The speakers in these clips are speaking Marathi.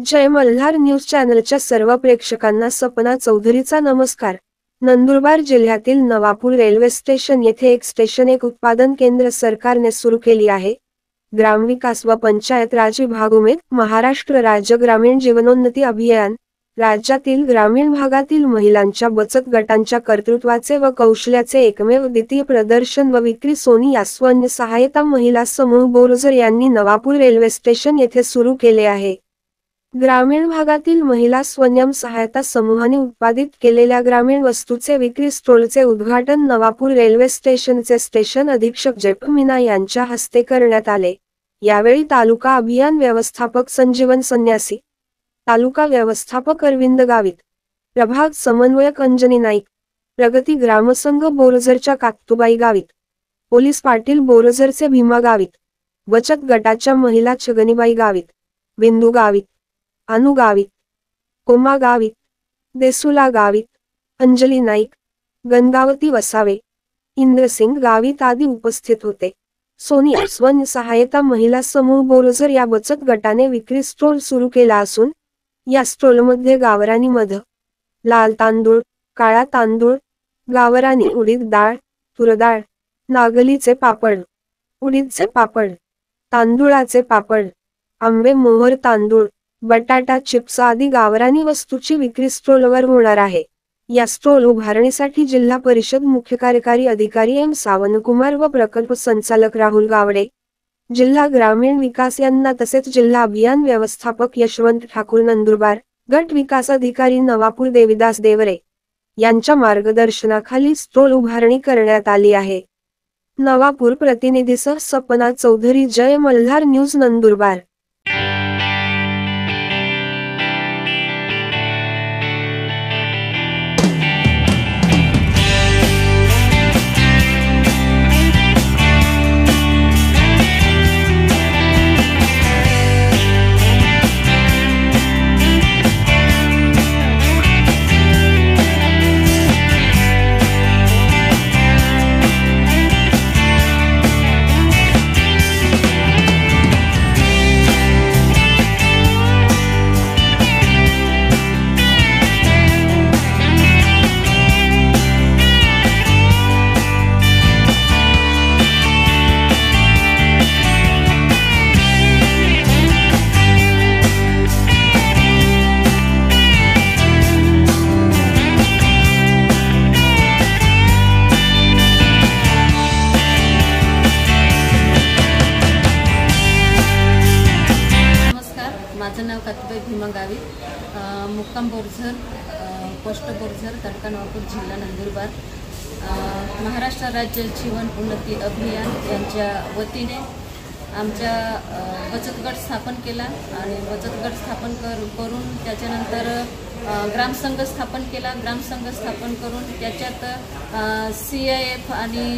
जय मल्हार न्यूज चॅनलच्या सर्व प्रेक्षकांना सपना चौधरीचा नमस्कार। नंदुरबार जिल्ह्यातील नवापूर रेल्वे स्टेशन येथे एक स्टेशन एक उत्पादन केंद्र सरकारने सुरू केली आहे। ग्रामविकास व पंचायत राज विभाग महाराष्ट्र राज्य ग्रामीण जीवनोन्नती अभियान राज्यातील ग्रामीण भागातील महिलांच्या बचत गटांच्या कर्तृत्वाचे व कौशल्याचे एकमेव द्वितीय प्रदर्शन व विक्री सोनिया स्वयं सहायता महिला समूह बोरजर यांनी नवापूर रेल्वे स्टेशन येथे सुरू केले आहे। ग्रामीण भागातील महिला स्वयं सहायता समूहाने उत्पादित केलेल्या ग्रामीण वस्तूचे विक्री स्टॉलचे उद्घाटन नवापूर रेल्वे स्टेशनचे स्टेशन अधीक्षक जयप मीना यांच्या हस्ते करण्यात आले। यावेळी तालुका अभियान व्यवस्थापक संजीवन संन्यासी, तालुका व्यवस्थापक अरविंद गावित, प्रभाग समन्वयक अंजनी नाईक, प्रगती ग्रामसंघ बोरजरच्या काकतुबाई गावित, पोलीस पाटील बोरजरचे भीमा गावित, बचत गटाच्या महिला छगनीबाई गावित, बिंदू गावित, अनु गावित, कोमा गावित, देसुला गावित, अंजली नाईक, गंगावती वसावे, इंद्रसिंग गावित आदी उपस्थित होते। सोनिया स्वयं सहायता महिला समूह बोरजर या बचत गटाने विक्री स्टॉल सुरू केला असून या स्टॉलमध्ये गावरानी मध, लाल तांदूळ, काळा तांदूळ, गावरानी उडीद डाळ, तूर डाळ, नागलीचे पापड, उडीदचे पापड, तांदूळाचे पापड, आंबे मोहर तांदूळ, बटाटा चिप्स आदी गावरानी वस्तूची विक्री स्टॉलवर होणार आहे। या स्टॉल उभारणीसाठी जिल्हा परिषद मुख्य कार्यकारी अधिकारी एम सावंतकुमार व प्रकल्प संचालक राहुल गावडे, जिल्हा ग्रामीण विकास यांना तसेच जिल्हा अभियान व्यवस्थापक यशवंत ठाकूर नंदुरबार, गट विकास अधिकारी नवापूर देविदास देवरे यांच्या मार्गदर्शनाखाली स्टॉल उभारणी करण्यात आली आहे। नवापूर प्रतिनिधीसह सपना चौधरी, जय मल्हार न्यूज नंदुरबार। माझं नाव काकतुबाई भीमा गावित, मुक्काम बोरझर, पोस्ट बोरझर, तालुका नवापूर, जिल्हा नंदुरबार। महाराष्ट्र राज्य जीवन उन्नती अभियान यांच्या वतीने आमच्या बचत गट स्थापन केला आणि बचत गट स्थापन करून त्याच्यानंतर ग्रामसंघ स्थापन केला। ग्रामसंघ स्थापन करून त्याच्यात CIF आणि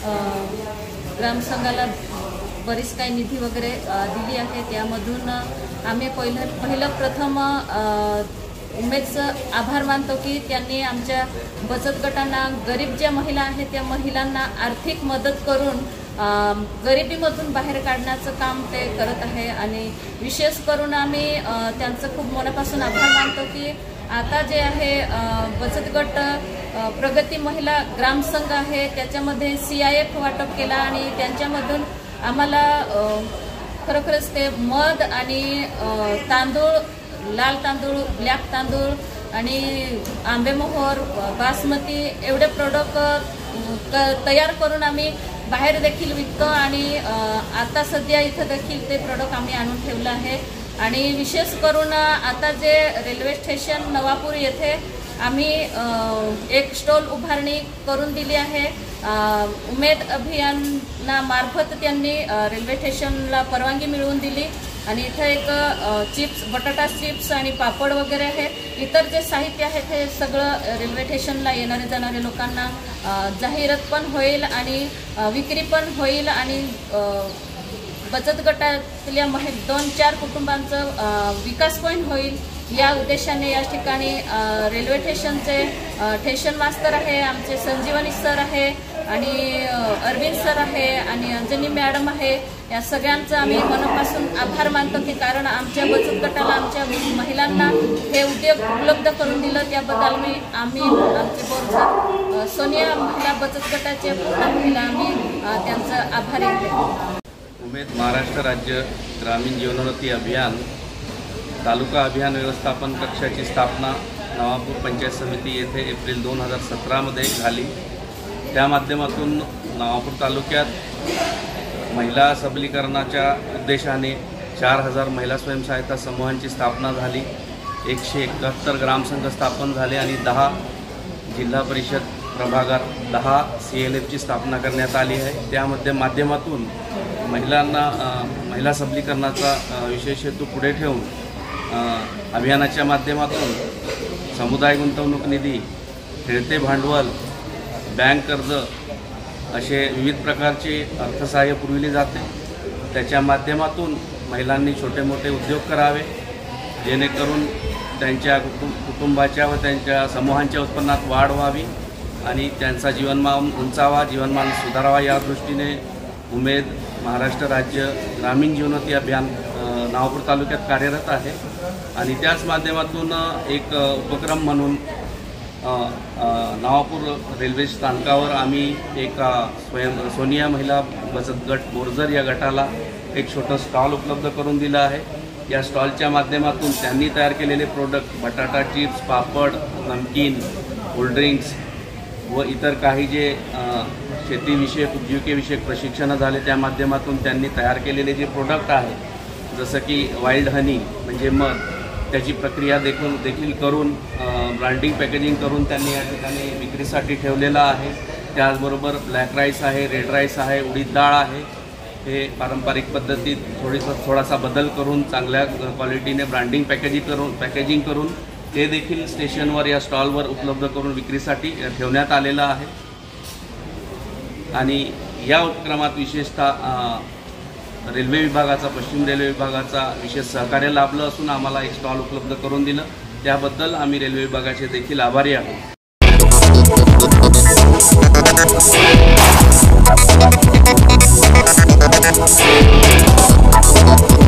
ग्रामसंघाला बरीच काही निधी वगैरे दिली आहे। त्यामधून आम्ही पहिलं प्रथम उमेदचं आभार मानतो की त्यांनी आमच्या बचत गटांना गरीब ज्या महिला आहेत त्या महिलांना आर्थिक मदत करून गरिबीमधून बाहेर काढण्याचं काम ते करत आहे आणि विशेष करून आम्ही त्यांचं खूप मनापासून आभार मानतो की आता जे आहे बचत गट प्रगती महिला ग्रामसंघ आहे त्याच्यामध्ये CIF वाटप केला आणि त्यांच्यामधून आम्हाला खरोखरच ते मध आणि तांदूळ, लाल तांदूळ, ब्लॅक तांदूळ आणि आंबेमोहर, बासमती एवढे प्रोडक्ट तयार करून आम्ही बाहेर देखील विकतो आणि आता सध्या इथं देखील ते प्रोडक्ट आम्ही आणून ठेवलं आहे। आणि विशेष करून आता जे रेल्वे स्टेशन नवापूर येथे आम्ही एक स्टॉल उभारणी करून दिली आहे। उमेद अभियानामार्फत त्यांनी रेल्वे स्टेशनला परवानगी मिळवून दिली आणि इथं एक चिप्स, बटाटा चिप्स आणि पापड वगैरे आहे। इतर जे साहित्य आहे ते सगळं रेल्वे स्टेशनला येणारे जाणारे लोकांना जाहिरात पण होईल आणि विक्री पण होईल आणि बचत गटातल्या 2-4 कुटुंबांचं विकास पण होईल या उद्देशाने या ठिकाणी रेल्वे स्टेशनचे स्टेशन मास्तर आहे, आमचे संजीवनी सर आहे आणि अरविंद सर आहे आणि अंजनी मॅडम आहे. या सगळ्यांचं आम्ही मनापासून आभार मानतो की कारण आमच्या बचत गटाला आमच्या महिलांना हे उद्योग उपलब्ध करून दिलं. त्याबद्दल आम्ही आमचे बोरसर सोनिया महिला बचत गटाचे पूर्ण महिला आम्ही त्यांचं आभारी आहे. उमेद महाराष्ट्र राज्य ग्रामीण जीवनोन्नती अभियान तालुका अभियान व्यवस्थापन कक्षाची स्थापना नवापूर पंचायत समिती येथे एप्रिल 2017मध्ये झाली. त्या माध्यमातून नवापूर तालुक्यात महिला सबलीकरणाच्या उद्देशाने 4000 महिला स्वयंसहायता समूहांची स्थापना झाली. 171 ग्रामसंघ स्थापन झाले आणि 10 जिल्हा परिषद प्रभागात 10 CLFची स्थापना करण्यात आली आहे. त्यामध्ये माध्यमातून महिला सबलीकरणाचा विशेष हेतू पुढे ठेवून अभियानाच्या माध्यमातून समुदाय गुंतवणूक निधी, खेळते भांडवल, बँक कर्ज असे विविध प्रकारचे अर्थसहाय्य पुरविले जाते. त्याच्या माध्यमातून महिलांनी छोटे मोठे उद्योग करावे जेणेकरून त्यांच्या कुटुंबाच्या व त्यांच्या समूहांच्या उत्पन्नात वाढ व्हावी आणि त्यांचा जीवनमान उंचावा, जीवनमान सुधारावा. या दृष्टीने उमेद महाराष्ट्र राज्य ग्रामीण जीवनोन्नती अभियान नवापूर तालुक्यात कार्यरत आहे आणि त्याच माध्यमातून एक उपक्रम म्हणून नवापूर रेल्वे स्थानकावर आम्ही एक सोनिया महिला बचत गट बोरजर या गटाला एक छोटं स्टॉल उपलब्ध करून दिलं आहे. या स्टॉलच्या माध्यमातून त्यांनी तयार केलेले प्रोडक्ट बटाटा चिप्स, पापड, नमकीन, कोल्ड्रिंक्स व इतर काही जे शेतीविषयक उपजीविकेविषयक प्रशिक्षण झाले त्या माध्यमातून त्यांनी तयार केलेले जे प्रोडक्ट आहे जसं की वाईल्ड हनी म्हणजे मध, त्याची प्रक्रिया देखील करून ब्रँडिंग पॅकेजिंग करून त्यांनी या ठिकाणी विक्रीसाठी ठेवलेलं आहे. त्याचबरोबर ब्लॅक राईस आहे, रेड राईस आहे, उडीद डाळ आहे. हे पारंपरिक पद्धतीत थोडासा बदल करून चांगल्या क्वालिटीने ब्रँडिंग पॅकेजिंग करून ते देखील स्टेशनवर या स्टॉलवर उपलब्ध करून विक्रीसाठी ठेवण्यात आलेलं आहे. आणि या उपक्रमात विशेषतः रेल्वे विभागाचा, पश्चिम रेल्वे विभागाचा विशेष सहकार्य लाभलं असून आम्हाला एक स्टॉल उपलब्ध करून दिलं. त्याबद्दल आम्ही रेल्वे विभागाचे देखील आभारी आहोत.